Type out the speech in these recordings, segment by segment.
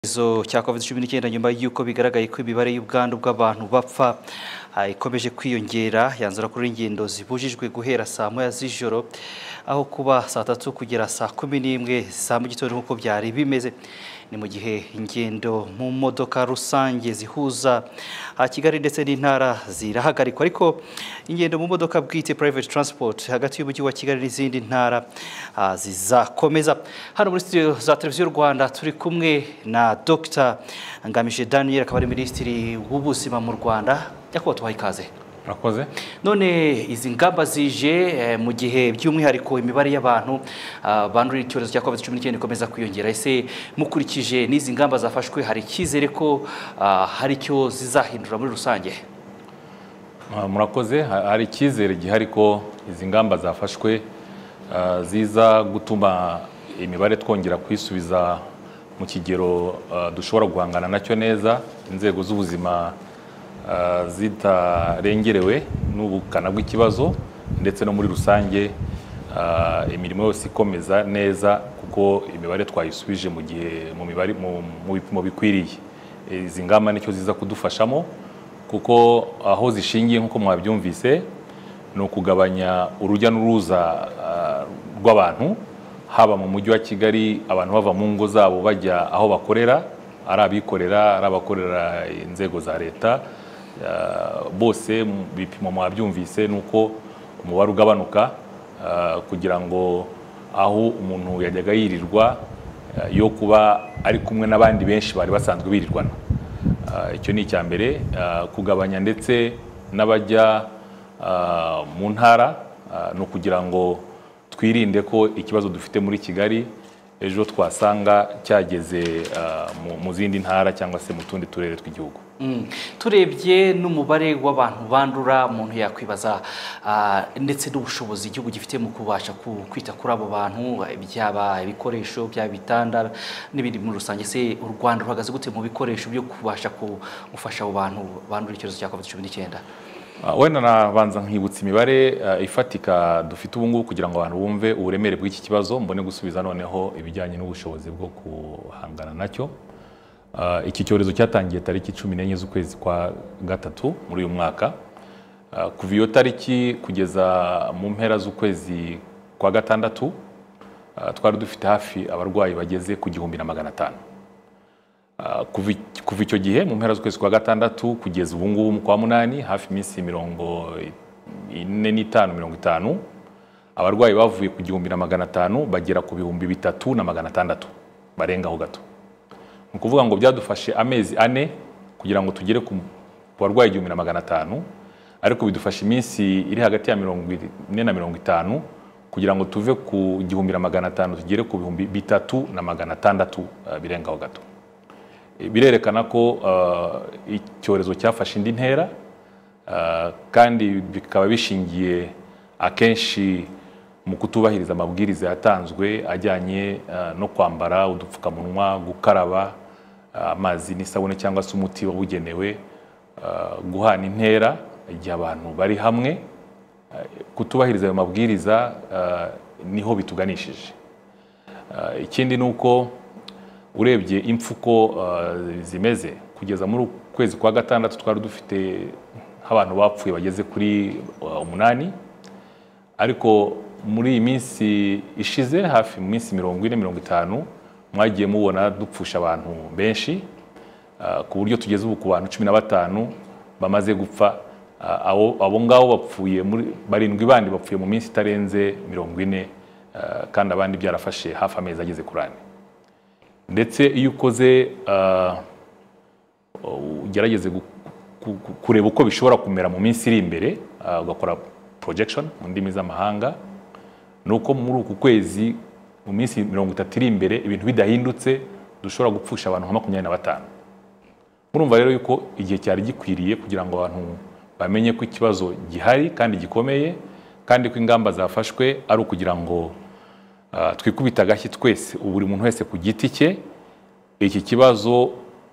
Izo cya COVID-19 nyuma y'uko bigaragaye ko imibare y'ubwandu bw'abantu bapfa ikomeje kwiyongera, yanzura kuri ingendo zibujijwe guhera saa moya z'ijoro aho kuba saa 3 kugera saa 11 za mu gitondo nk'uko byari bimeze. Ni mu gihe ingendo mu modoka rusange zihuza Kigali ndetse n'intara zirahagarikwa, ariko ingendo mu modoka bwite private transport hagati y'umujyi wa Kigali n'izindi ntara zizakomeza. Hano muri studio za televiziyo Rwanda turi kumwe na Dr. Ngamije Daniel, akaba ari Minisitiri w'Ubuzima mu Rwanda. Nyakubahwa tuhaye ikaze. Murakoze. None izi ngamba zije mu gihe by'umwihariko imibare y'abantu bandurira icyorezo cya COVID-19 ikomeza kwiyongera, ese mukurikije n'izi ngamba zafashwe hari icyizere ko hari icyo zizahindura muri rusange? Murakoze. Hari icyizere gihari ko izi ngamba zafashwe ziza gutuma imibare twongera kwisubiza mu kigero dushobora guhangana nacyo neza, inzego z'ubuzima zitarengerewe n'ubukana bw'ikibazo, ndetse no muri rusange imirimo yose ikomeza neza kuko imibare twayisubije mu gihe mu bipimo bikwiriye. Izi ngamba nicyo ziza kudufashamo kuko aho zishingiye nk'uko mwabyumvise ni ukugabanya urujya n'uruza rw'abantu, haba mu mujyi wa Kigali abantu bava mu ngo zabo bajya aho bakorera, ari abikorera ari abakorera inzego za leta, bose bipimo mwabyumvise nuko umubare ugabanuka kugira ngo aho umuntu yajyaga yirirwa yo kuba ari kumwe n'abandi benshi bari basanzwe birirwana. Icyo ni icya mbere, kugabanya ndetse n'abajya mu ntara no kugira ngo twirinde ko ikibazo dufite muri Kigali ejo twasanga cyageze mu zindi ntara cyangwa se mu tundi turere tw'igihugu. Turebye n'umubare w'abantu bandura, umuntu yakwibaza ndetse n'ubushobozi igihugu gifite mu kubasha kwita kuri abo bantu, byaba ibikoresho, byaba bitanda n'ibindi muri rusange. Se u Rwanda ruhagaze gute mu bikoresho byo kubasha gufasha abo bantu bandura icyorezo cya COVID-19? Wenda nabanza nkibutsa imibare ifatika dufite ubu ngubu kugira ngo abantu bumve uburemere bw'iki kibazo, mbone gusubiza noneho ibijyanye n'ubushobozi bwo guhangana nacyo. Iki cyorezo cyatangiye tariki 14 z'ukwezi kwa gatatu muri uyu mwaka. Kuva iyo tariki kugeza mu mpera z'ukwezi kwa gatandatu twari dufite hafi abarwayi bageze ku 1500. Kuva icyo gihe mu mpera z'ukwezi kwa gatandatu kugeza ubu ngubu mu kwa munani, hafi iminsi 45 abarwayi bavuye ku 1500 bagera ku 3600, barengaho gato. Ni ukuvuga ngo byadufashe amezi 4 kugira ngo tugere ku barwayi 1500, ariko bidufashe iminsi iri hagati ya 40 na 50 kugira ngo tuve ku 1500 tugere ku 3600, birengaho gato. Birerekana ko icyorezo cyafashe indi ntera, kandi bikaba bishingiye akenshi mu kutubahiriza amabwiriza yatanzwe ajyanye no kwambara udupfukamunwa, gukaraba amazi n'isabune cyangwa se umuti wabugenewe, guhana intera igihe abantu bari hamwe. Kutubahiriza ayo mabwiriza niho bituganishije. Ikindi ni uko urebye impfuko zimeze kugeza muri ukwezi kwa gatandatu twari dufite abantu bapfuye bageze kuri 8, ariko muri iyi minsi ishize hafi mu minsi 40-50 mwagiye mubona dupfusha abantu benshi, ku buryo tugeze ubu ku bantu 15 bamaze gupfa. Abo ngabo bapfuye muri 7 bandi bapfuye mu minsi itarenze 40, kandi abandi byarafashe hafi amezi ageze kuri 4. Ndetse iyo ukoze ugerageze kureba uko bishobora kumera mu minsi iri imbere, ugakora projection mu ndimi z'amahanga, nuko muri uku kwezi mu minsi 30 iri imbere ibintu bidahindutse dushobora gupfusha abantu nka 25. Murumva rero yuko igihe cyari gikwiriye kugira ngo abantu bamenye ko ikibazo gihari kandi gikomeye, kandi ko ingamba zafashwe ari ukugira ngo twikubita agashyi twese, buri muntu wese ku giti cye, iki kibazo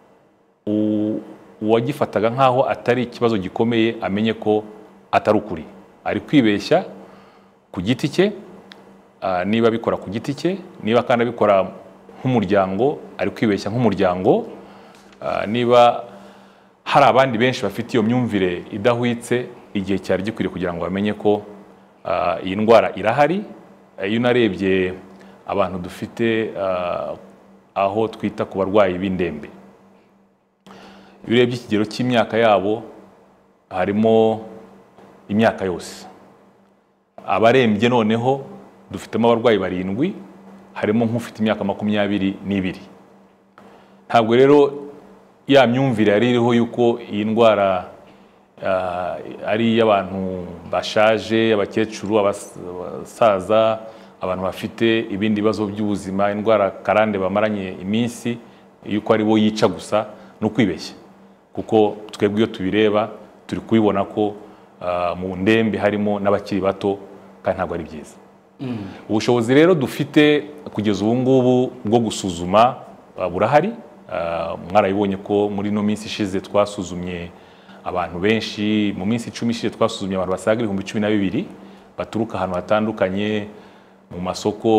uwagifataga nkaho atari ikibazo gikomeye amenye ko atari ukuri, ari kwibeshya ku giti cye. Niba bikora ku giti cye, niba kandi abikora nk'umuryango ari kwibeshya nk'umuryango. Niba hari abandi benshi bafite iyo myumvire idahwitse, igihe cyari gikwiriye kugira ngo bamenye ko iyi ndwara irahari. Iyo unarebye abantu dufite aho twita ku barwayi b'indembe, iyo urebye ikigero cy'imyaka yabo harimo imyaka yose. Abarembye noneho dufitemo abarwayi 7, harimo nk'ufite imyaka 22. Ntabwo rero ya myumvire yari iriho yuko iyi ndwara ari iy'abantu bashaje, abakecuru, abasaza, abantu bafite ibindi bibazo by'ubuzima, indwara karande bamaranye iminsi, yuko ari bo yica gusa, no kwibeshya. Kuko twebwe iyo tubireba turi kubibona ko mu ndembe harimo n'abakiri bato, kandi ntabwo ari byiza. Ubushobozi rero dufite kugeza ubu ngubu bwo gusuzuma burahari. Mwarabibonye ko muri no minsi ishize twasuzumye abantu benshi. Mu minsi 10 ishize twasuzumye abantu basaga 12,000 baturuka ahantu hatandukanye, mu masoko,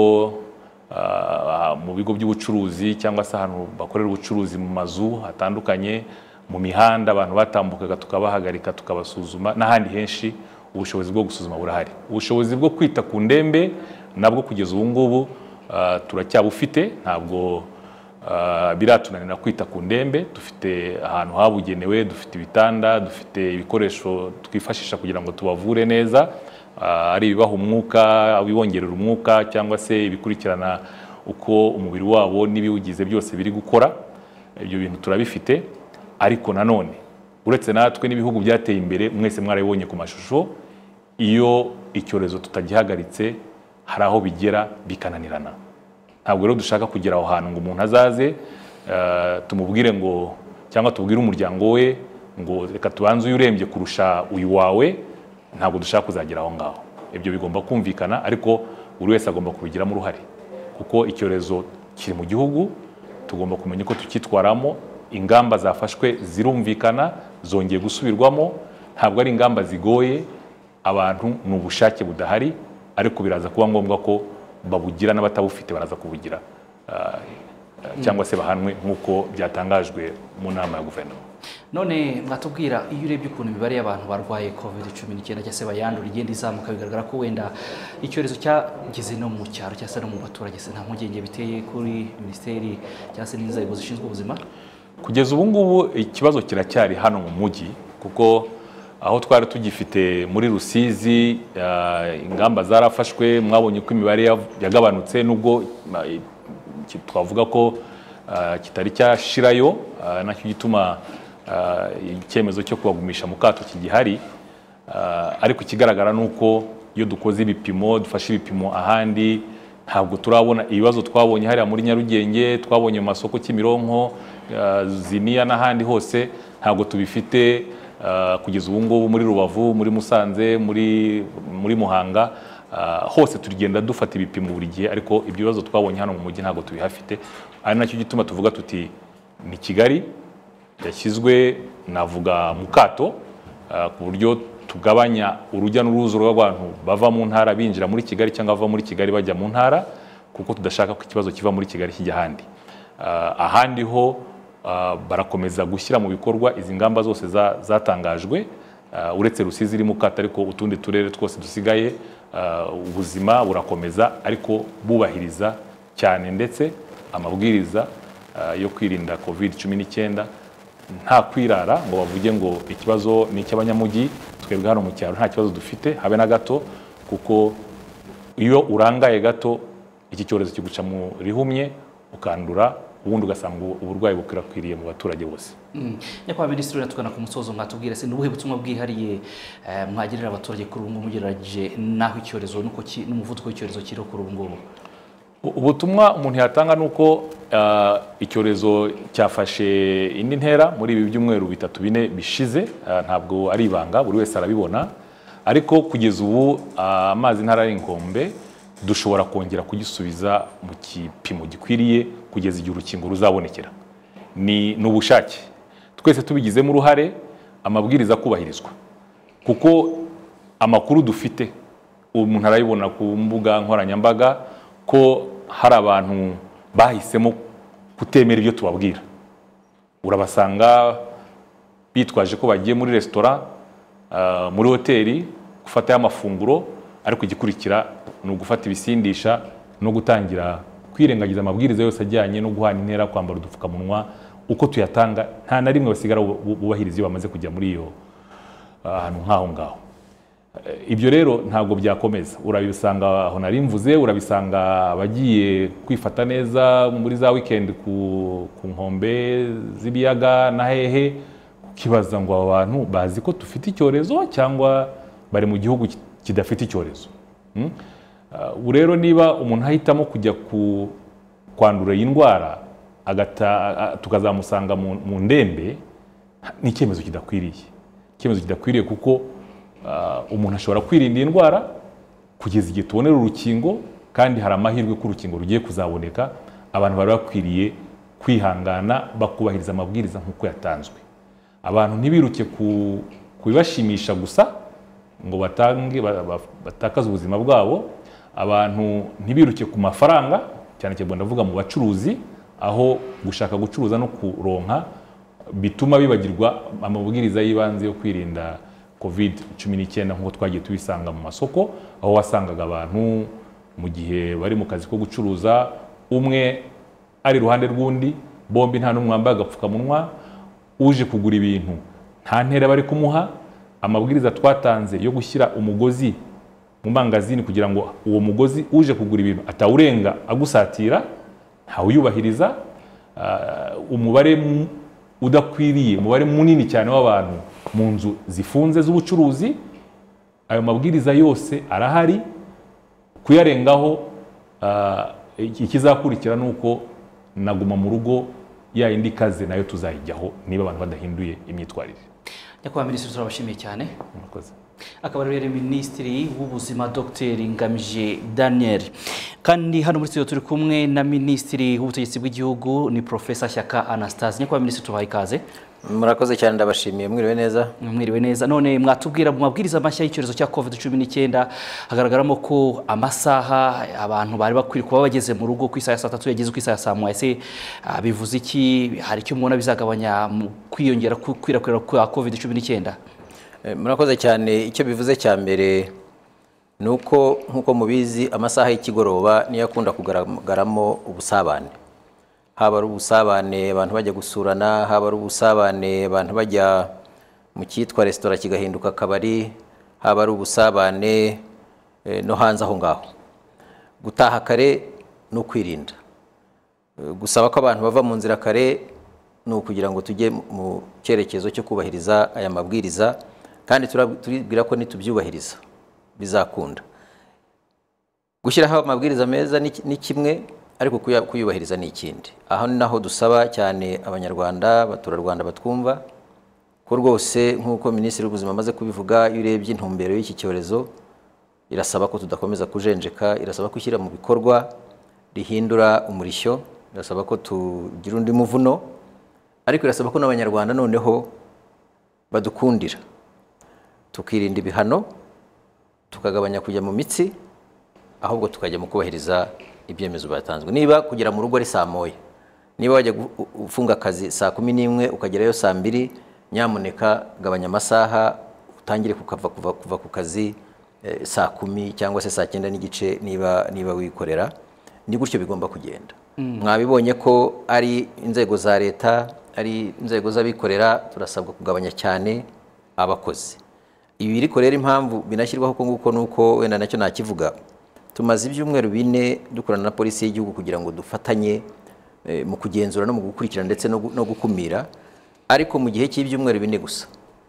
mu bigo by'ubucuruzi, cyangwa se ahantu bakorera ubucuruzi mu mazu hatandukanye, mu mihanda abantu batambukaga tukabahagarika tukabasuzuma, n'ahandi henshi. Ubushobozi bwo gusuzuma burahari. Ubushobozi bwo kwita ku ndembe nabwo kugeza ubu ngubu turacyabufite. Ntabwo biratunanira kwita ku ndembe. Dufite ahantu habugenewe, dufite ibitanda, dufite ibikoresho twifashisha kugira ngo tubavure neza, ari ibibaha umwuka, abibongerera umwuka, cyangwa se ibikurikirana uko umubiri wabo n'ibiwugize byose biri gukora. Ibyo bintu turabifite. Ariko nanone uretse natwe n'ibihugu byateye imbere, mwese mwarabibonye ku mashusho, iyo icyorezo tutagihagaritse hari aho bigera bikananirana. Ntabwo rero dushaka kugera aho hantu ngo umuntu azaze tumubwire ngo, cyangwa tubwire umuryango we ngo reka tubanze uyu urembye kurusha uyu wawe. Ntabwo dushaka kuzagera aho ngaho. Ibyo bigomba kumvikana, ariko buri wese agomba kubigiramo uruhare, kuko icyorezo kiri mu gihugu. Tugomba kumenya ko tukitwaramo. Ingamba zafashwe zirumvikana, zongeye gusubirwamo. Ntabwo ari ingamba zigoye, abantu n'ubushake budahari, ariko biraza kuba ngombwa ko babugira, n'abatabufite baraza kubugira, cyangwa se bahanwe nk'uko byatangajwe mu nama ya guverinoma. None mwatubwira, iyo urebye ukuntu imibare y'abantu barwaye COVID-19 cyangwa se bayandura igenda izamuka, bigaragara ko wenda icyorezo cyageze no mu cyaro cyangwa se no mu baturage, se nta mpungenge biteye kuri minisiteri cyangwa se n'inzego zishinzwe ubuzima? Kugeza ubu ngubu ikibazo kiracyari hano mu mujyi, kuko aho twari tugifite muri Rusizi ingamba zarafashwe. Mwabonye ko imibare yagabanutse, nubwo twavuga ko kitari cyashirayo, nacyo gituma icyemezo cyo kubagumisha mu kato kigihari. Ariko ikigaragara nuko iyo dukoze ibipimo, dufashe ibipimo ahandi, ntabwo turabona ibibazo twabonye hariya muri Nyarugenge, twabonye mu masoko Kimironko, Ziniya n'ahandi hose. Ntabwo tubifite kugeza ubu ngubu muri Rubavu, muri Musanze, muri Muhanga. Hose tugenda dufata ibipimo buri gihe, ariko ibyo bibazo twabonye hano mu mujyi ntabwo tubihafite. Ari nacyo gituma tuvuga tuti ni Kigali yashyizwe, navuga mu kato, ku buryo tugabanya urujya n'uruza rw'abantu bava mu ntara binjira muri Kigali, cyangwa bava muri Kigali bajya mu ntara, kuko tudashaka ko ikibazo kiva muri Kigali kijya ahandi. Ahandi ho barakomeza gushyira mu bikorwa izi ngamba zose zatangajwe, uretse Rusizi iri mu kato, ariko utundi turere twose dusigaye ubuzima burakomeza, ariko bubahiriza cyane ndetse amabwiriza yo kwirinda COVID-19. Nta kwirara ngo bavuge ngo ikibazo ni icy'abanyamujyi, twebwe hano mu cyaro nta kibazo dufite habe na gato, kuko iyo urangaye gato iki cyorezo kiguca mu rihumye ukandura, ubundi ugasanga uburwayi bukwirakwiriye mu baturage bose. Nyakubahwa Minisitiri, natugana ku musozo, mwatubwira se n'ubuhe butumwa bwihariye mwagirira abaturage kuri ubu ngubu mugereranyije n'aho icyorezo n'umuvuduko w'icyorezo kiriho kuri ubu ngubu? Ubutumwa umuntu yatanga ni uko icyorezo cyafashe indi ntera muri ibi byumweru 3-4 bishize. Ntabwo ari ibanga, buri wese arabibona, ariko kugeza ubu amazi ntara y'inkombe dushobora kongera kugisubiza mu kipimo gikwiriye kugeza igihe urukingo ruzabonekera. Ni ubushake, twese tubigizemo uruhare, amabwiriza kubahirizwa, kuko amakuru dufite umuntu arayibona ku mbuga nkoranyambaga ko hari abantu bahisemo kutemera ibyo tubabwira. Urabasanga bitwaje ko bagiye muri restaurant, muri hoteli gufata amafunguro, ariko igikurikira ni ugufata ibisindisha no gutangira kwirengagiza amabwiriza yose ajyanye no guhana intera, kwambara udupfukamunwa uko tuyatanga. Nta na rimwe basigara bubahiriza iyo bamaze kujya muri iyo ahantu nk'aho ngaho. Ibyo rero ntabwo byakomeza. Urabisanga aho nari mvuze, urabisanga abagiye kwifata neza muri za weekend ku nkombe z'ibiyaga na hehe, kibaza ngo aba bantu bazi ko dufite icyorezo cyangwa bari mu gihugu kidafite icyorezo. Rero niba umuntu ahitamo kujya kwandura iyi ndwara tukazamusanga mu ndembe, ni icyemezo kidakwiriye. Icyemezo kidakwiriye kuko umuntu ashobora kwirinda indwara kugeza igihe tubonera urukingo, kandi hari amahirwe ko urukingo rugiye kuzaboneka. Abantu bari bakwiriye kwihangana bakubahiriza amabwiriza nk'uko yatanzwe. Abantu ntibiruke kubibashimisha gusa ngo batakaze ubuzima bwabo. Abantu ntibiruke ku mafaranga, cyane cyane ndavuga mu bacuruzi, aho gushaka gucuruza no kuronka bituma bibagirwa amabwiriza y'ibanze yo kwirinda COVID-19 nk'uko twagiye tubisanga mu masoko, aho wasangaga abantu mu gihe bari mu kazi ko gucuruza, umwe ari iruhande rw'undi, bombi nta n'umwe wambaye agapfukamunwa, uje kugura ibintu nta ntera bari kumuha. Amabwiriza twatanze yo gushyira umugozi mu mangazini kugira ngo uwo mugozi uje kugura ibintu atawurenga agusatira, ntawuyubahiriza. Umubare udakwiriye, umubare munini cyane w'abantu mu nzu zifunze z'ubucuruzi, ayo mabwiriza yose arahari. Kuyarengaho ikizakurikira nuko naguma mu rugo ya indi kaze nayo tuzayijyaho niba abantu badahinduye imyitwarire. Nyakubahwa Minisitiri, turabashimiye cyane. Murakoze. Akaba rero Minisitiri w'Ubuzima Dr Ngamije Daniel. Kandi hano muri studio turi kumwe na Minisitiri w'Ubutegetsi bw'Igihugu, ni Professor Shyaka Anastase. Nyakubahwa Minisitiri, tubahaye ikaze. Murakoze cyane, ndabashimiye. Mwiriwe neza. Mwiriwe neza. None mwatubwira mu mabwiriza mashya y'icyorezo cya COVID-19 hagaragaramo ko amasaha abantu bari bakwiriye kuba bageze mu rugo ku isaha ya 3 yageze ku isaha ya 1:00. Ese bivuze iki? Hari icyo mubona bizagabanya mu kwiyongera kwirakwira kwa COVID-19? Murakoze cyane. Icyo bivuze cya mbere nuko nkuko mubizi amasaha y'ikigoroba niyo akunda kugaragaramo ubusabane. Haba ari ubusabane abantu bajya gusurana, haba ari ubusabane abantu bajya mu cyitwa restaurant kigahinduka akabari, haba ari ubusabane no hanze aho ngaho. Gutaha kare no kwirinda. Gusaba ko abantu bava mu nzira kare ni ukugira ngo tujye mu cyerekezo cyo kubahiriza aya mabwiriza, kandi turibwira ko nitubyubahiriza bizakunda. Gushyiraho amabwiriza meza ni kimwe, ariko kuyubahiriza ni ikindi. Aho ni naho dusaba cyane Abanyarwanda, Abaturarwanda batwumva ko rwose nk'uko Minisitiri w'Ubuzima amaze kubivuga, iyo urebye intumbero y'iki cyorezo irasaba ko tudakomeza kujenjeka, irasaba gushyira mu bikorwa rihindura umurishyo, irasaba ko tugira undi muvuno, ariko irasaba ko n'Abanyarwanda noneho badukundira, tukirinda ibihano, tukagabanya kujya mu mitsi, ahubwo tukajya mu kubahiriza ibyemezo batanzwe. Niba kugera mu rugo ari 1:00, niba wajya ufunga akazi 11:00 ukagerayo 2:00, nyamuneka gabanya amasaha, utangire kuva ku kazi 10:00 cyangwa se 9:30 niba wikorera. Ni gutyo bigomba kugenda. Mwabibonye ko ari inzego za leta, ari inzego z'abikorera, turasabwa kugabanya cyane abakozi. Ibi biriko rero impamvu binashyirwaho ko nguko nuko wenda nacyo nakivuga, tumaze ibyumweru 4 dukorana na polisi y'igihugu kugira ngo dufatanye mu kugenzura no mu gukurikirana ndetse no gukumira. Ariko mu gihe cy'ibyumweru 4 gusa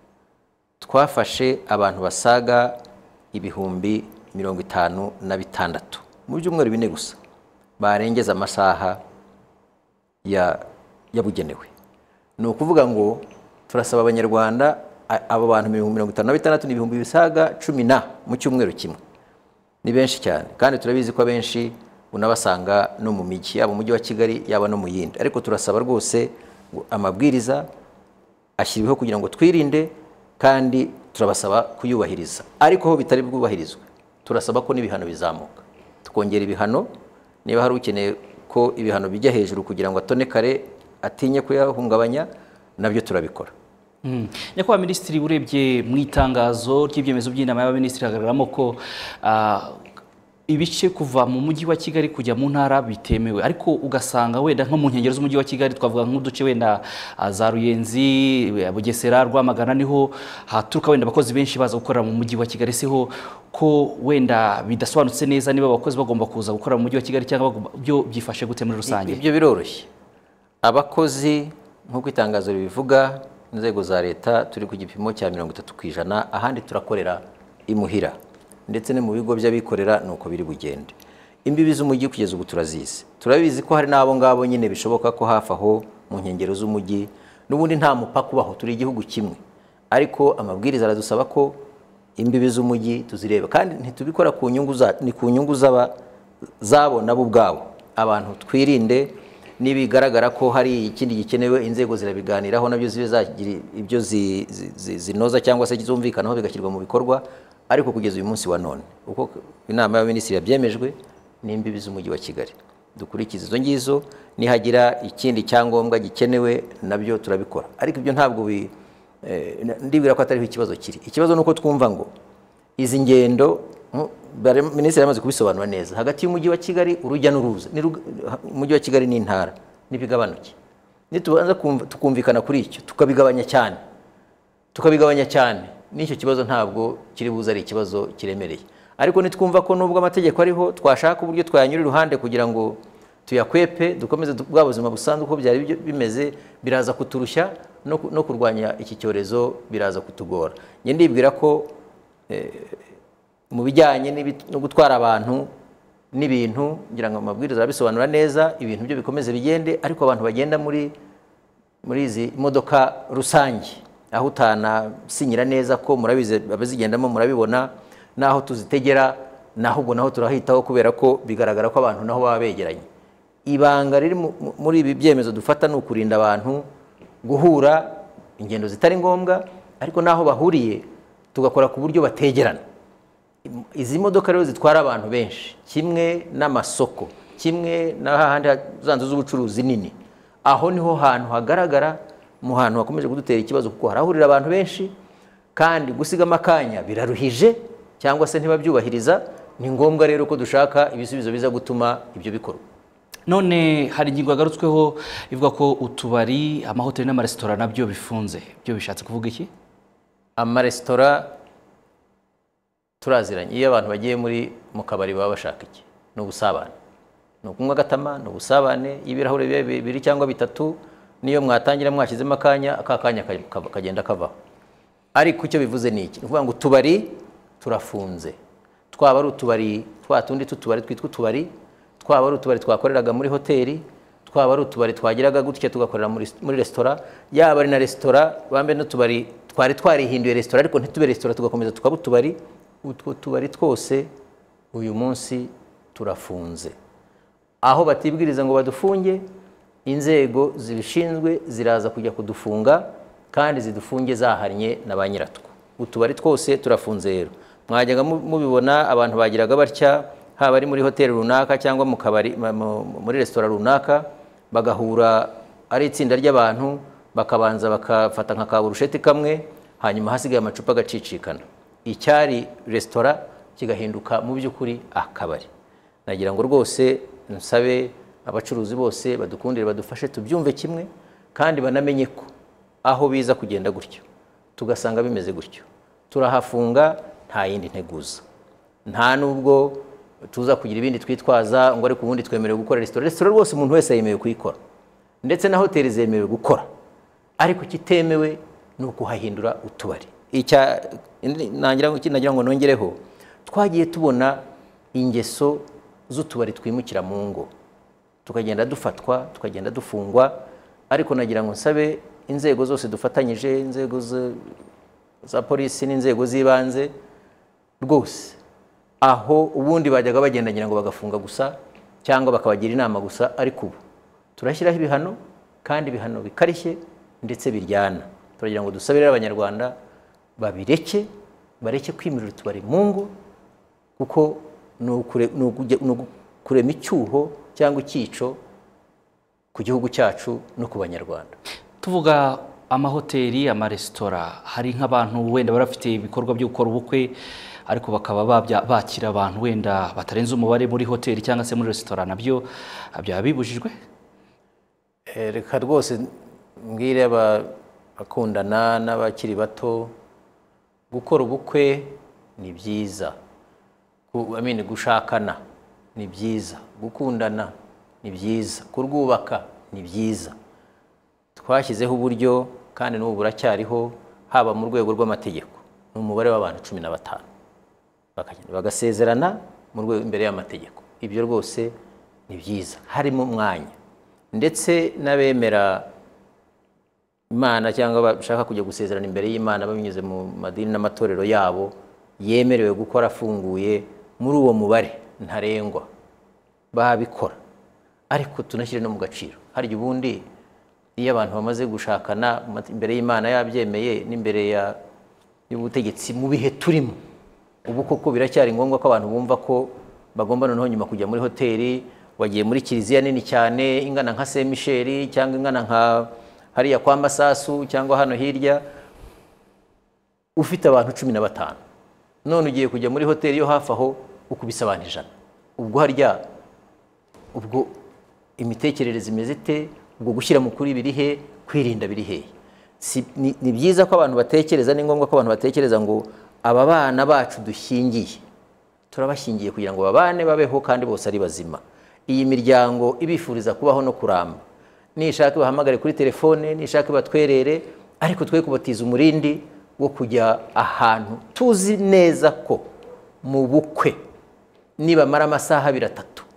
twafashe abantu basaga 56,000 mu byumweru 4 gusa barengeza amasaha yabugenewe. Ni ukuvuga ngo turasaba Abanyarwanda, abo bantu 56,000 ni ibihumbi bisaga 10 mu cyumweru kimwe. Ni benshi cyane, kandi turabizi ko abenshi unabasanga no mu mijyi, yaba mu mujyi wa Kigali yaba no mu yindi. Ariko turasaba rwose amabwiriza ashyiriweho kugira ngo twirinde, kandi turabasaba kuyubahiriza. Ariko ho bitari bwubahirizwe, turasaba ko n'ibihano bizamuka, tukongera ibihano. Niba hari ukeneye ko ibihano bijya hejuru kugira ngo atonekare atinye kuyahungabanya nabyo turabikora. Nyakubahwa Minisitiri, urebye mu itangazo ry'ibyemezo by'inama y'abaminisitiri hagaragaramo ko ibice kuva mu mujyi wa Kigali kujya mu ntara bitemewe, ariko ugasanga wenda nko mu nkengero z'umujyi wa Kigali twavuga nk'uduce wenda za Ruyenzi, Bugesera, Rwamagana niho haturuka wenda abakozi benshi baza gukorera mu mujyi wa Kigali. Siho ko wenda bidasobanutse neza niba abakozi bagomba kuza gukorera mu mujyi wa Kigali cyangwa byo byifashe gute muri rusange? Ibyo biroroshye. Abakozi nk'uko itangazo ribivuga, inzego za leta turi ku gipimo cya 30%, ahandi turakorera imuhira ndetse no mu bigo by'abikorera nuko biri bugende. Imbibi z'umujyi kugeza ubu turazizi, turabizi ko hari n'abo ngabo nyine bishoboka ko hafi aho mu nkengero z'umujyi n'ubundi nta mupaka ubaho, turi igihugu kimwe, ariko amabwiriza aradusaba ko imbibi z'umujyi tuzireba, kandi ntitubikora ku nyungu ni ku nyungu zabo nabo ubwabo. Abantu twirinde, nibigaragara ko hari ikindi gikenewe inzego zirabiganiraho nabyo zibe zagira ibyo zinoza cyangwa se zumvikanaho bigashyirwa mu bikorwa. Ariko kugeza uyu munsi wa none uko inama y'abaminisitiri yabyemejwe n'imbibi z'umujyi wa Kigali, dukurikiza izo ngizo, nihagira ikindi cyangombwa gikenewe nabyo turabikora. Ariko ibyo ntabwo ndibwira ko atariho ikibazo kiri. Ikibazo nuko twumva ngo izi ngendo minisitiri yamaze kubisobanura neza, hagati y'umujyi wa Kigali urujya n'uruza, umujyi wa Kigali n'intara nibigabanuke, nitubanza tukumvikana kuri icyo tukabigabanya cyane, n'icyo kibazo ntabwo kiri buze ari ikibazo kiremereye. Ariko nitwumva ko nubwo amategeko ariho twashaka uburyo twayanyura iruhande kugira ngo tuyakwepe dukomeze bwa buzima busanzwe uko byari bimeze, biraza kuturushya no kurwanya iki cyorezo biraza kutugora. Nge ndibwira ko mu bijyanye no gutwara abantu n'ibintu, ngira ngo amabwiriza arabisobanura neza, ibintu byo bikomeze bigende, ariko abantu bagenda muri izi modoka rusange aho utanasinyira neza ko murabize abazigendamo murabibona, naho tuzitegera naho ubwo naho turahitaho, kubera ko bigaragara ko abantu naho baba begeranye. Ibanga riri muri ibi byemezo dufata ni ukurinda abantu guhura ingendo zitari ngombwa, ariko naho bahuriye tugakora ku buryo bategerana. Izi modoka rero zitwara abantu benshi, kimwe n'amasoko, kimwe n'ahandi zanzu z'ubucuruzi nini, aho niho hantu hagaragara mu hantu hakomeje kudutera ikibazo, kuko harahurira abantu benshi kandi gusiga amakanya biraruhije cyangwa se ntibabyubahiriza. Ni ngombwa rero ko dushaka ibisubizo biza gutuma ibyo bikorwa. None hari ingingo yagarutsweho ivuga ko utubari, amahoteli n'amaresitora nabyo bifunze. Byo bishatse kuvuga iki? Amaresitora turaziranye, iyo abantu bagiye mu kabari baba bashaka iki? Ni ubusabane, ni ukunywa agatama, ni ubusabane, ibirahure bibiri cyangwa bitatu, niyo mwatangira mwashyizemo akanya, akakanya kagenda kavaho. Ariko icyo bivuze ni iki? Ni ukuvuga ngo utubari turafunze, twaba ari utubari twatundi tutubari twitwa utubari, twaba ari utubari twakoreraga muri hoteli, twaba ari utubari twagiraga gutya tugakorera muri resitora, yaba ari na resitora bambe n'utubari twari twarihinduye resitora ariko ntitube resitora tugakomeza tukaba utubari. Utwo tubari twose uyu munsi turafunze. Aho batibwiriza ngo badufunge, inzego zibishinzwe ziraza kujya kudufunga, kandi zidufunge zahannye na ba nyiratwo. Utubari twose turafunze rero. Mwajyaga mubibona abantu bagiraga batya, haba ari muri hoteli runaka cyangwa mu kabari muri resitora runaka, bagahura ari itsinda ry'abantu, bakabanza bakafata nka kaburusheti kamwe, hanyuma hasigaye amacupa agacicikana. Icyari resitora kigahinduka mu by'ukuri akabari. Nagira ngo rwose nsabe abacuruzi bose badukundire, badufashe tubyumve kimwe, kandi banamenye ko aho biza kugenda gutyo tugasanga bimeze gutyo, turahafunga nta yindi nteguza. Nta nubwo tuza kugira ibindi twitwaza ngo ariko ubundi twemerewe gukora resitora. Resitora rwose umuntu wese yemerewe kuyikora, ndetse na hoteli zemerewe gukora, ariko kitemewe ni ukuhahindura utubari. Nagira ngo nongereho, twagiye tubona ingeso z'utubari twimukira mu ngo, tukagenda dufatwa, tukagenda dufungwa. Ariko nagira ngo nsabe inzego zose dufatanyije, inzego za polisi n'inzego z'ibanze, rwose aho ubundi bajyaga bagenda ngira ngo bagafunga gusa cyangwa bakabagira inama gusa, ariko ubu turashyiraho ibihano, kandi ibihano bikarishye ndetse biryana. Turagira ngo dusabire abanyarwanda bareke kwimirira utubari mu ngo, kuko ni ukurema icyuho cyangwa icyico ku gihugu cyacu no ku banyarwanda. Tuvuga amahoteli, amaresitora, hari nk'abantu wenda barafite ibikorwa byo gukora ubukwe ariko bakaba bakira abantu wenda batarenze umubare muri hoteli cyangwa se muri resitora, nabyo byaba bibujijwe? Reka rwose mbwire abakundana n'abakiri bato, gukora ubukwe ni byiza, gushakana ni byiza, gukundana ni byiza, kurwubaka ni byiza. Twashyizeho uburyo kandi n'ubu buracyariho, haba mu rwego rw'amategeko, n'umubare w'abantu 15 bagasezerana mu rwego imbere y'amategeko. Ibyo rwose ni byiza, harimo umwanya, ndetse n'abemera Imana cyangwa bashaka kujya gusezerana imbere y'Imana babinyuze mu madini n'amatorero yabo, yemerewe gukora afunguye muri uwo mubare ntarengwa, babikora. Ariko tunashyire no mu gaciro, harya ubundi iyo abantu bamaze gushakana imbere y'Imana yabyemeye n'imbere y'ubutegetsi mu bihe turimo ubu, koko biracyari ngombwa ko abantu bumva ko bagomba noneho nyuma kujya muri hoteli, wagiye muri kiliziya nini cyane ingana nka Saint Michel cyangwa ingana nka hariya kwa Masasu cyangwa hano hirya, ufite abantu 15, none ugiye kujya muri hoteli yo hafi aho ukubise abantu 100. Ubwo imitekerereze imeze ite? Ubwo gushyira mu kuri biri he? Kwirinda biri he? Ni byiza ko abantu batekereza, ni ngombwa ko abantu batekereza ngo aba bana bacu dushingiye, turabashingiye kugira ngo babane babeho kandi bose ari bazima. Iyi miryango ibifuriza kubaho no kuramba, nishaka bahamagare kuri telefone, nishaka batwerere, ariko twe kubatiza umurindi wo kujya ahantu tuzi neza ko mu bukwe niba mara amasaha 3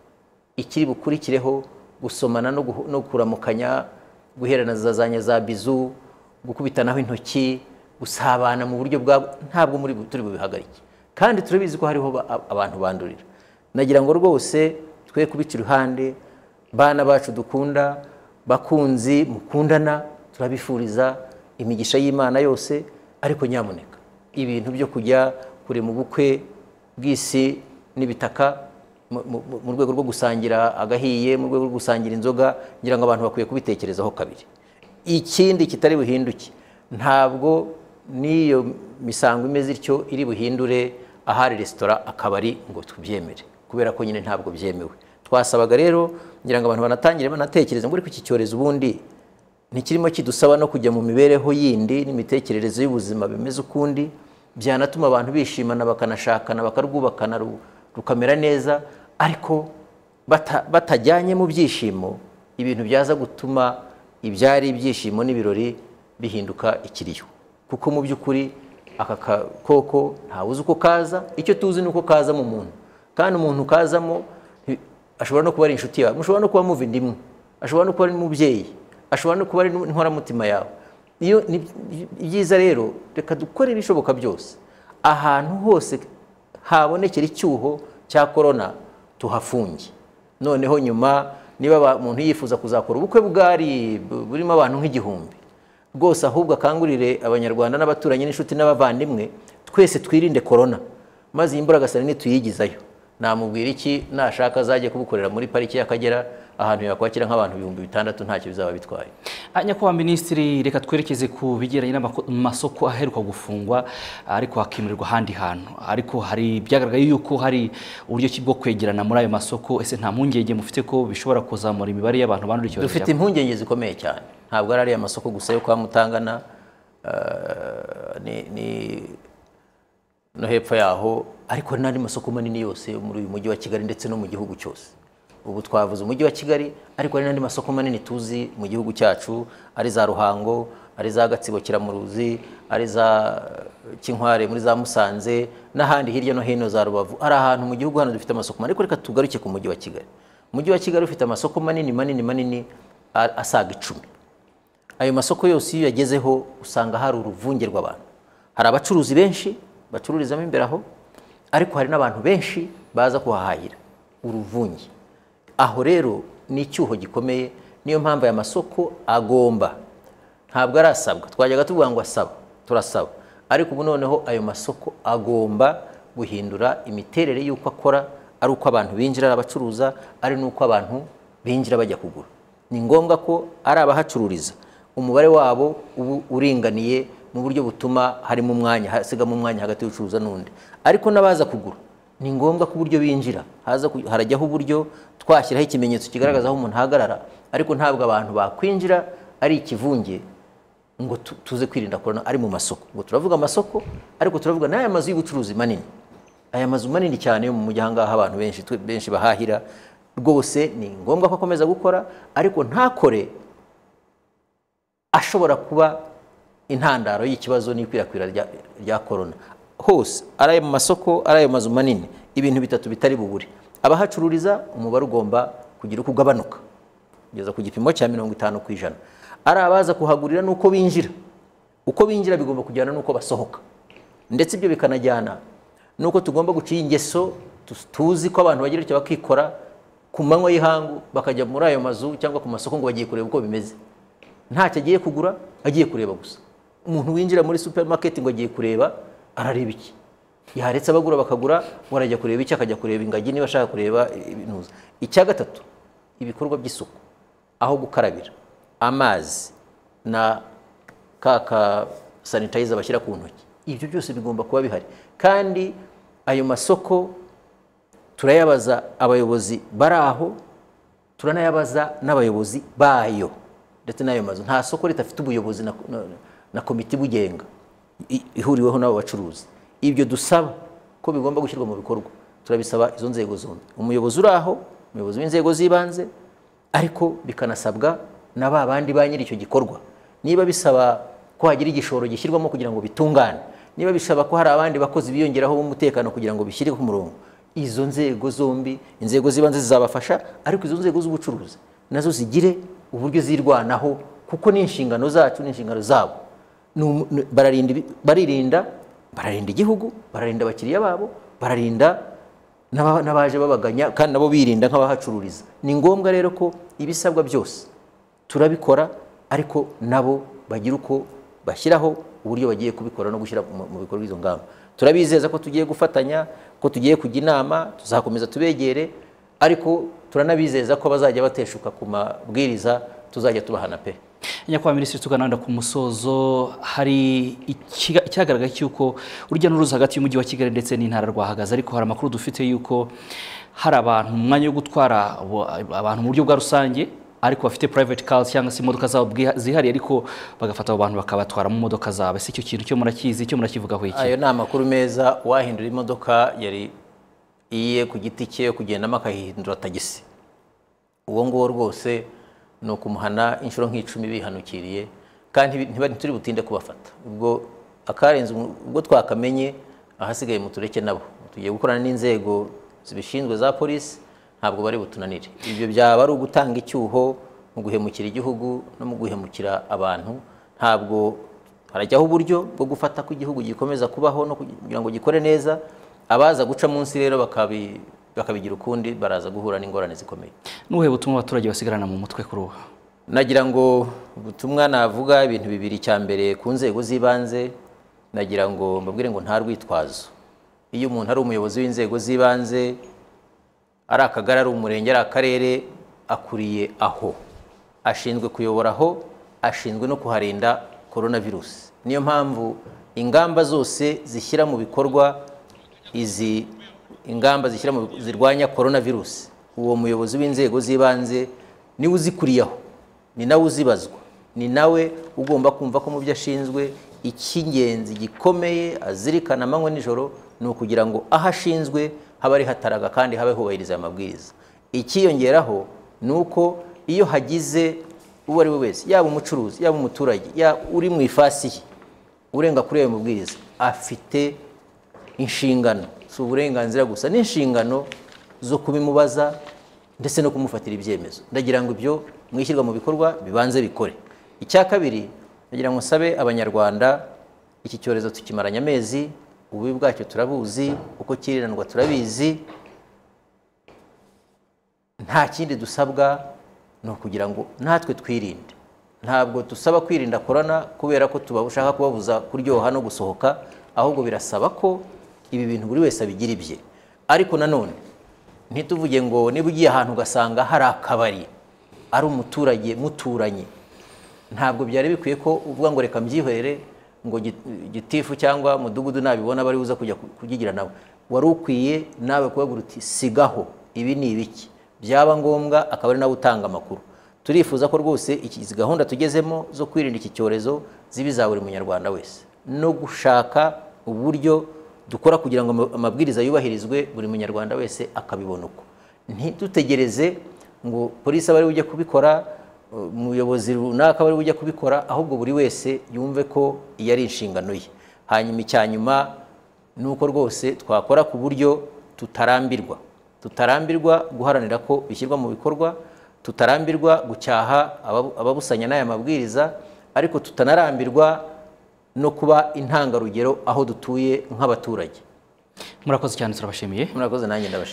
ikiri bukurikireho gusomana no kuramukanya, guherana za bizu, gukubitanaho intoki, gusabana mu buryo bwa ntabwo muri turi bubihagarike, kandi turabizi ko hariho abantu bandurira. Nagira ngo rwose twe kubica iruhande, bana bacu dukunda, bakunzi mukundana, turabifuriza imigisha y'Imana yose, ariko nyamuneka ibintu byo kujya kure mu bukwe bw'isi n'ibitaka mu rwego rwo gusangira agahiye, mu rwego rwo gusangira inzoga, ngira ngo abantu bakwiye kubitekerezaho kabiri. Ikindi kitari buhinduke, ntabwo niyo misango imeze ityo iri buhindure ahari resitora akabari ngo tubyemere, kubera ko nyine ntabwo byemewe. Twasabaga rero ngira ngo abantu banatangire banatekereza ngo iki cyorezo ubundi ntikirimo kidusaba no kujya mu mibereho yindi n'imitekerereze y'ubuzima bimeze ukundi, byanatuma abantu bishimana bakanashakana bakarwubakana rukamera neza, ariko batajyanye mu byishimo, ibintu byaza gutuma ibyari ibyishimo n'ibirori bihinduka ikiriyo. Kuko mu by'ukuri aka koko ntawe uzi uko kaza, icyo tuzi ni uko kaza mu muntu, kandi umuntu kazamo ashobora no kuba ari inshuti yawe, mushobora no kuba muva indimwe, ashobora no kuba ari umubyeyi, ashobora no kuba ari inkoramutima yawe. Iyo ibyiza rero, reka dukore ibishoboka byose ahantu hose habonekera icyuho cya corona tuhafunge. Noneho nyuma niba umuntu yifuza kuzakora ubukwe burimo abantu nk'igihumbi, rwose ahubwo akangurire abanyarwanda n'abaturanyi n'inshuti n'abavandimwe, twese twirinde corona, maze imburagasani nituyigizayo. Namubwira iki? Nashaka azajye kubukorera muri pariki y'Akagera, ahantu yakwakira nk'abantu 6,000 ntacyo bizaba bitwaye. Nyakubahwa Minisitiri, reka twerekeze ku bigeranye n'amasoko aheruka gufungwa ariko hakimurirwa ahandi hantu, ariko hari byagaragaye yuko hari uburyo bwo kwegerana muri ayo masoko. Ese nta mpungenge mufite ko bishobora kuzamura imibare y'abantu bandura icyorezo? Dufite impungenge zikomeye cyane, ntabwo ari amasoko gusa yo kwa Mutangana, no hepfo yaho, ariko n'andi masoko manini yose muri uyu mujyi wa Kigali ndetse no mu gihugu cyose. Ubu twavuze umujyi wa Kigali, ariko hari n'andi masoko manini tuzi mu gihugu cyacu, ari za Ruhango, ari za Gatsibo, Kiramuruzi, ari za Kinkware, muri za Musanze, n'ahandi hirya no hino za Rubavu. Ari ahantu mu gihugu hano dufite amasoko manini, ariko reka tugaruke ku mujyi wa Kigali. Umujyi wa Kigali ufite amasoko manini asaga 10. Ayo masoko yose iyo yagezeho usanga hari uruvunge rw'abantu. Hari abacuruzi benshi bacururizamo imbere aho, ariko hari n'abantu benshi baza kuhahahira, uruvunge. Aho rero ni icyuho gikomeye. Niyo mpamvu aya masoko agomba, ntabwo arasabwa, twajyaga tuvuga ngo asaba, turasaba, ariko ubu noneho ayo masoko agomba guhindura imiterere y'uko akora, ari uko abantu binjira ari abacuruza ari n'uko abantu binjira bajya kugura. Ni ngombwa ko ari abahacururiza umubare wabo uringaniye mu buryo butuma harimo umwanya hasigamo umwanya hagati y'ucuruza n'undi, ariko n'abaza kugura ni ngombwa ko uburyo binjira harajyaho uburyo twashyiraho ikimenyetso kigaragaza aho umuntu ahagarara, ariko ntabwo abantu bakwinjira ari ikivunge ngo tuze kwirinda korona ari mu masoko. Ngo turavuga amasoko ariko turavuga n'aya mazu y'ubucuruzi manini, aya mazu manini cyane yo mu mujyi ahangaha abantu benshi bahahira, rwose ni ngombwa ko akomeza gukora, ariko ntakore ashobora kuba intandaro y'ikibazo n'ikwirakwira rya korona. Hose ari mu masoko ari ayo mazu manini, ibintu bitatu bitari bubure: abahacururiza umubare ugomba kugira uko ugabanuka kugeza ku gipimo cya 50%. Ari abaza kuhagurira nuko binjira, uko binjira bigomba kujyana nuko basohoka, ndetse ibyo bikanajyana nuko tugomba guciye ingeso tuzi ko abantu bagira icyo bakikora ku manywa y'ihangu bakajya muri ayo mazu cyangwa ku masoko ngo bagiye kureba uko bimeze, ntacyo agiye kugura, agiye kureba gusa. Umuntu winjira muri supermarket ngo agiye kureba, arareba iki? Yaretse abagura bakagura, warajya kureba iki? Akajya kureba ingagi niba ashaka kureba ibinuza. Icya gatatu, ibikorwa by'isuku, aho gukarabira, amazi na kaka sanitizer bashyira ku ntoki, ibyo byose bigomba kuba bihari. Kandi ayo masoko turayabaza abayobozi bari aho, turanayabaza n'abayobozi bayo, ndetse n'ayo mazu. Nta soko ritafite ubuyobozi na komite bugenga ihuriweho n'abo bacuruzi. Ibyo dusaba ko bigomba gushyirwa mu bikorwa, turabisaba izo nzego zombi, umuyobozi uri aho, umuyobozi w'inzego z'ibanze, ariko bikanasabwa na ba bandi ba nyiri icyo gikorwa. Niba bisaba ko hagira igishoro gishyirwamo kugira ngo bitungane, niba bisaba ko hari abandi bakozi biyongeraho b'umutekano kugira ngo bishyire ku murongo, izo nzego zombi, inzego z'ibanze zizabafasha, ariko izo nzego z'ubucuruzi nazo zigire uburyo zirwanaho, kuko ni inshingano zacu n'inshingano zabo. Bararinda igihugu, bararinda abakiriya babo, bararinda n'abaje babaganya, kandi nabo birinda nk'abahacururiza. Ni ngombwa rero ko ibisabwa byose turabikora, ariko nabo bagira uko bashyiraho uburyo bagiye kubikora no gushyira mu bikorwa izo ngamba. Turabizeza ko tugiye gufatanya, ko tugiye kujya inama, tuzakomeza tubegere, ariko turanabizeza ko bazajya bateshuka ku mabwiriza tuzajya tubahana pe. Nyakubahwa Minisitiri, tugananda ku musozo, hari icyagaragaye cy'uko urujya n'uruza hagati y'umujyi wa Kigali ndetse n'intara rwahagaze, ariko hari amakuru dufite y'uko hari abantu mu mwanya wo gutwara abantu mu buryo bwa rusange, ariko bafite private cars cyangwa se imodoka zabo zihariye, ariko bagafata abo bantu bakabatwara mu modoka zabo. Ese icyo kintu cyo murakizi, cyo murakivugaho iki? Ayo ni amakuru meza. Wahindura imodoka yari iye ku giti cye kugendamo akahindura tagisi, uwo nguwo rwose ni ukumuhana inshuro nk'icumi bihanukiriye, kandi ntituri butinde kubafata. Ubwo akarenze ubwo twakamenye, ahasigaye mutureke nabo, tugiye gukorana n'inzego zibishinzwe za polisi, ntabwo bari butunanire. Ibyo byaba ari ugutanga icyuho mu guhemukira igihugu no mu guhemukira abantu. Ntabwo harajyaho uburyo bwo gufata ko igihugu gikomeza kubaho no kugira ngo gikore neza. Abaza guca munsi rero bakabigira ukundi, baraza guhura n'ingorane zikomeye. Nuhe butumwa abaturage basigarana mu mutwe kuri ubu? Nagira ngo ubutumwa navuga ibintu bibiri. Cya mbere, ku nzego z'ibanze, nagira ngo mbabwire ngo nta rwitwazo. Iyo umuntu ari umuyobozi w'inzego z'ibanze, ari akagari, ari umurenge, ari akarere, akuriye aho, ashinzwe kuyobora aho, ashinzwe no kuharinda coronavirus. Niyo mpamvu ingamba zose zishyira mu bikorwa izi ingamba zirwanya coronavirus, uwo muyobozi w'inzego z'ibanze niwe uzikuriyeho, ni nawe uzibazwa, ni nawe ugomba kumva ko mu byo ashinzwe icy'ingenzi gikomeye azirikana amanywa nijoro ni ukugira ngo aho ashinzwe habe ari hataraga kandi habe hubahiriza amabwiriza. Ikiyongeraho ni uko iyo hagize uwo ari we wese, yaba umucuruzi, yaba umuturage, uri mu ifasi ye, urenga kuri ayo mabwiriza, afite inshingano, si uburenganzira gusa, n'inshingano zo kubimubaza ndetse no kumufatira ibyemezo. Ndagira ngo ibyo mwishyirwa mu bikorwa bibanze bikore. Icya kabiri, ndagira ngo nsabe abanyarwanda, iki cyorezo tukimaranye amezi, ububi bwacyo turabuzi, uko kirindwa turabizi, nta kindi dusabwa ni ukugira ngo natwe twirinde. Ntabwo dusaba kwirinda korona kubera ko tubashaka kubabuza kuryoha no gusohoka, ahubwo birasaba ko ibi bintu buri wese abigira ibye. Ariko nanone ntituvuge ngo niba ugiye ahantu ugasanga hari akabari ari umuturage muturanye, ntabwo byari bikwiye ko uvuga ngo reka mbyihorere ngo gitifu cyangwa mudugudu nabibona bari buza kujya kugigira nawe. Wari ukwiye nawe kubagira uti sigaho, ibi ni ibiki, byaba ngombwa akaba ari nawe utanga amakuru. Turifuza ko rwose izi gahunda tugezemo zo kwirinda iki cyorezo zibiza buri munyarwanda wese, no gushaka uburyo dukora kugira ngo amabwiriza yubahirizwe, buri munyarwanda wese akabibona uko. Ntitutegereze ngo polisi abari ujye kubikora, umuyobozi runaka bari ujye kubikora, ahubwo buri wese yumve ko iyo ari inshingano ye. Hanyuma icyanyuma nuko rwose twakora ku buryo tutarambirwa guharanira ko bishyirwa mu bikorwa, tutarambirwa gucyaha ababusanya n'aya mabwiriza, ariko tutanarambirwa no kuba intangarugero aho dutuye nk'abaturage. Murakoze cyane, turabashimiye. Murakoze nanjye ndabashimiye.